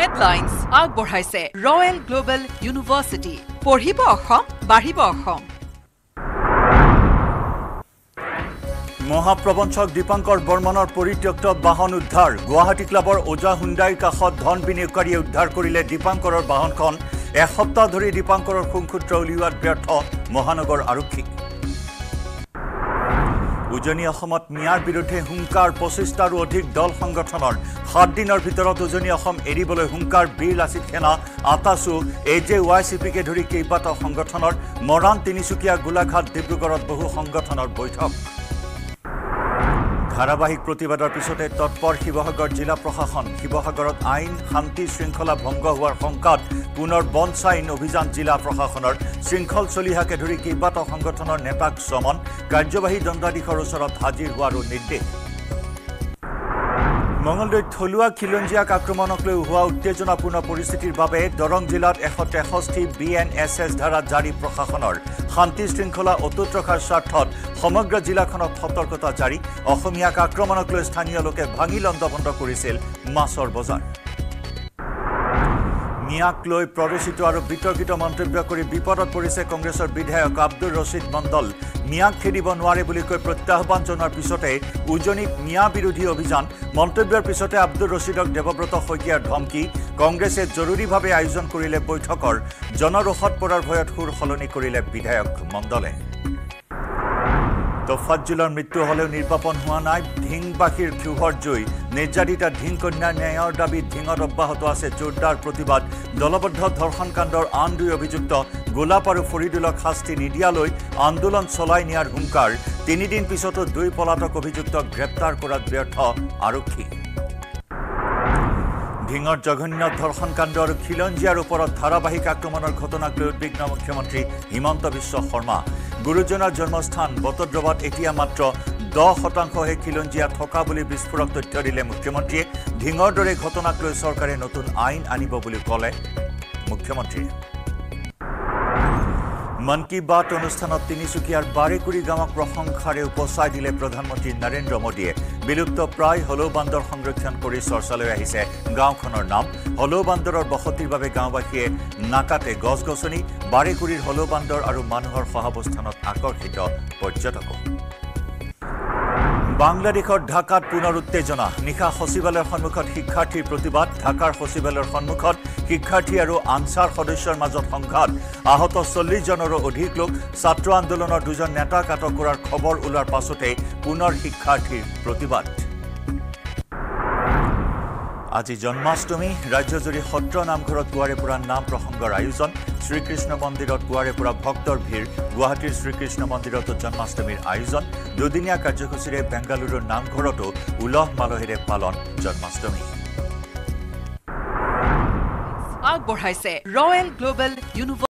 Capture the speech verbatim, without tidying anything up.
headlines আগবঢ়াইছে royal global university পঢ়িব অসম বাঢ়িব অসম মহাপ্ৰবঞ্চক দীপাংকৰ বৰ্মনৰ পৰিত্যক্ত বাহন উদ্ধাৰ গুৱাহাটী ক্লাবৰ ওজা হুণ্ডাইৰ কাষত ধন বিনিয়োগকাৰীয়ে উদ্ধাৰ কৰিলে দীপাংকৰৰ বাহনখন এসপ্তাহ ধৰি দীপাংকৰৰ সংসূত্ৰ উলিওৱাত ব্যৰ্থ মহানগৰ আৰক্ষী উজনি অসমত মিয়াৰ বিৰুদ্ধে হুংকাৰ পঁচিছটাৰো অধিক দল সংগঠনৰ সাত দিনৰ ভিতৰত উজনি অসম এৰিবলৈ হুংকাৰ Bir Lachit Sena AATSU A J Y C P K ধৰি কেইবাটাও সংগঠনৰ মৰাণ তিনিচুকীয়া গোলাঘাট ডিব্ৰুগড়ত বহু সংগঠনৰ বৈঠক ধাৰাবাহিক প্ৰতিবাদৰ পিছতে তৎপৰ শিৱসাগৰ জিলা প্ৰশাসন শিৱসাগৰত আইন শান্তি শৃংখলা ভংগ হোৱাৰ শংকাত পুনৰ বনচাইন অভিযান জিলা প্ৰশাসনৰ শৃংখল চলিহাকে ধৰি কেইবাটাও সংগঠনৰ নেতাক সমন কাৰ্যবাহী দণ্ডাধীশৰ ওচৰত হাজিৰ হোৱাৰো নিৰ্দেশ মঙলদৈত থলুৱা খিলঞ্জীয়াক আক্ৰমণক লৈ হোৱা উত্তেজনাপূৰ্ণ পৰিস্থিতিৰ বাবে দৰং জিলাত এশ তেষষ্ঠি বি এন এছ এছ ধাৰা জাৰি প্ৰশাসনৰ শান্তি শৃংখলা অটুট ৰখাৰ স্বাৰ্থত সমগ্ৰ জিলাখনত সতৰ্কতা জাৰি অসমীয়াক আক্ৰমণক লৈ স্থানীয় লোকে ভাঙি লণ্ডভণ্ড কৰিছিল মাছৰ বজাৰ মিয়াক লৈ প্ৰৰোচিত আৰু বিতৰ্কিত মন্তব্য কৰি বিপদত পৰিছে কংগ্ৰেছৰ বিধায়ক আব্দুৰ ৰছিদ মণ্ডল মিয়াক খেদিব নোৱাৰে বুলি কৈ প্ৰত্যাহ্বান জনোৱাৰ পিছতে উজনিত মিয়া বিৰোধী অভিযান মন্তব্যৰ পিছতে আব্দুৰ ৰছিদক দেৱব্ৰত শইকীয়াৰ ধমকি কংগ্ৰেছে জৰুৰীভাৱে আয়োজন কৰিলে বৈঠকৰ জনৰোষত পৰাৰ ভয়ত সুৰ সলনি কৰিলে বিধায়ক মণ্ডলে তফাজ্জুলৰ মৃত্যু হলেও নিৰ্বাপন হোৱা নাই ধিংবাসীৰ ক্ষোভৰ জয় নিৰ্যাতিতা ধিং কন্যাৰ ন্যায়ৰ দাবীত ধিঙত অব্যাহত আছে জোৰদাৰ প্ৰতিবাদ দলবদ্ধ ধৰ্ষণ কাণ্ডৰ আন দুই অভিযুক্ত গোলাপ আৰু ফৰিদুলক শাস্তি নিদিয়ালৈ আন্দোলন চলাই নিয়াৰ হুংকাৰ তিনিদিন পিছতো দুই পলাতক অভিযুক্তক গ্ৰেপ্তাৰ কৰাত ব্যৰ্থ আৰক্ষী ধিঙৰ জঘন্য ধৰ্ষণ কাণ্ড আৰু খিলঞ্জীয়াৰ ওপৰত ধাৰাবাহিক আক্ৰমণৰ ঘটনাক লৈ উদ্বিগ্ন মুখ্যমন্ত্ৰী হিমন্ত বিশ্ব শৰ্মা গুৰুজনাৰ জন্মস্থান বটদ্ৰৱাত এতিয়া মাত্ৰ দহ শতাংশহে খিলঞ্জীয়া থকা বুলি বিস্ফোৰক তথ্য দিলে মুখ্যমন্ত্ৰীয়ে ধিঙৰ দৰে ঘটনাক লৈ চৰকাৰে নতুন আইন আনিব বুলি ক'লে মুখ্যমন্ত্ৰীয়ে মন কী বাত অনুষ্ঠানত তিনিচুকীয়াৰ বাৰেকুৰি গাঁৱক প্ৰশংসাৰে উপচাই দিলে প্ৰধানমন্ত্ৰী নৰেন্দ্ৰ মোদীয়ে বিলুপ্ত প্ৰায় হলৌ বান্দৰ সংৰক্ষণ কৰি চৰ্চালৈ আহিছে গাঁওখনৰ নাম হলৌ বান্দৰৰ বসতিৰ বাবে গাঁওবাসীয়ে নাকাটে গছ গছনি বাৰেকুৰিৰ হলৌ বান্দৰ আৰু মানুহৰ সহাৱস্থানত আকৰ্ষিত পৰ্যটক বাংলাদেশৰ ঢাকাত পুনৰ উত্তেজনা নিশা সচিবালয়ৰ সন্মুখত শিক্ষাৰ্থীৰ প্ৰতিবাদ ঢাকাৰ সচিবালয়ৰ সন্মুখত শিক্ষাৰ্থী আৰু আনসাৰ সদস্যৰ মাজত সংঘাত আহত চল্লিশ জনৰো অধিক লোক ছাত্ৰ আন্দোলনৰ দুজন নেতাক আটক কৰাৰ খবৰ ওলোৱাৰ পাছতে পুনৰ শিক্ষাৰ্থীৰ প্ৰতিবাদ আজি জন্মাষ্টমী ৰাজ্যজুৰি সত্ৰ নামঘৰত পুৱাৰে পৰা নাম প্ৰসংগৰ আয়োজন শ্ৰীকৃষ্ণ মন্দিৰত পুৱাৰে পৰা ভক্তৰ ভিৰ গুৱাহাটীৰ শ্ৰীকৃষ্ণ মন্দিৰতো জন্মাষ্টমীৰ আয়োজন দুদিনীয়া কাৰ্যসূচীৰে বেংগালুৰুৰ নামঘৰতো উলহ মালহেৰে পালন জন্মাষ্টমী আগবঢ়াইছে ৰয়েল গ্লোবেল ইউনিভাৰ্চিটি